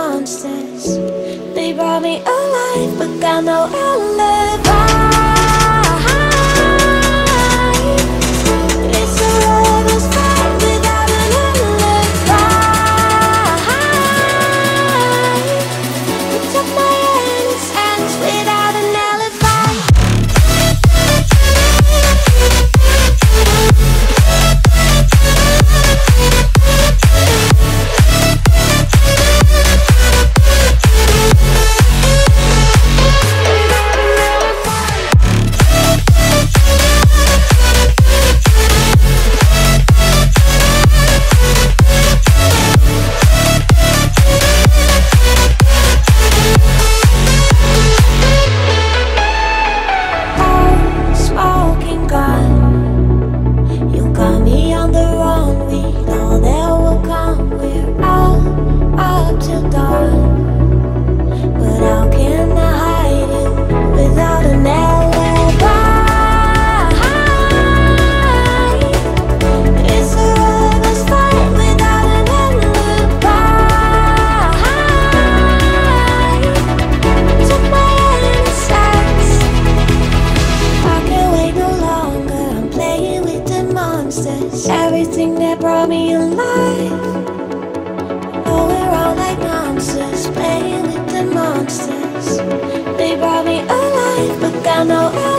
monsters. They brought me alive, but got no alibi. It's a lover's fight without an alibi. I took my innocence without an alibi. Everything that brought me alive. Oh, we're all like monsters, playing with the monsters. They brought me alive, but got no